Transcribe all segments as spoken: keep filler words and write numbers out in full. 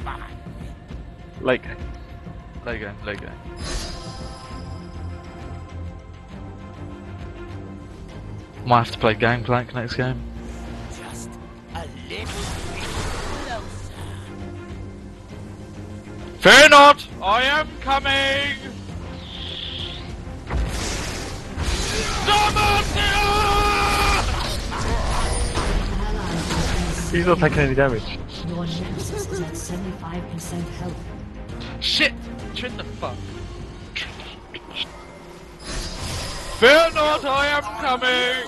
Late game. Late game, late game. Might have to play Gangplank next game. Just a little bit closer. Fear not! I am coming! Demacia! He's not taking any damage. Your nemesis is at seventy-five percent health. Shit! Chin the fuck. Fear not, I am coming!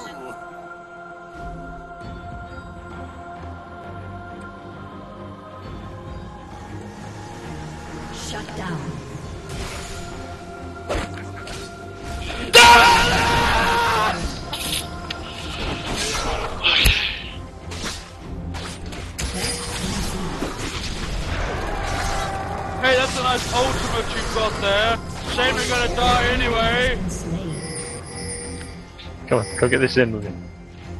Shut down. Hey, that's a nice ultimate you've got there. Shame we're gonna die anyway. Come on, go get this in with him.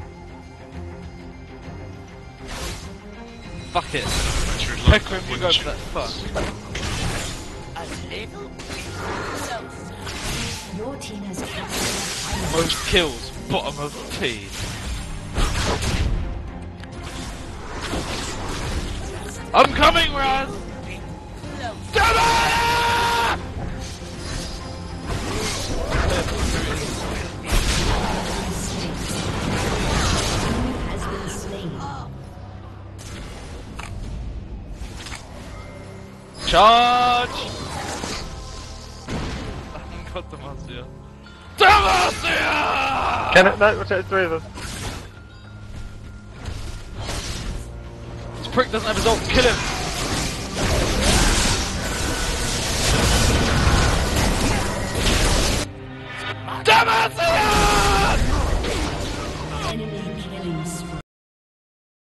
Fuck it. Pecker him, you go for that fuck. A little bit closer. Your team has captured Most kills, bottom of T. I'm coming, Raz! Demacia! has been slain. Charge! I haven't got Demacia. Demacia! Can it? No, watch out, three of them. This prick doesn't have his ult, kill him!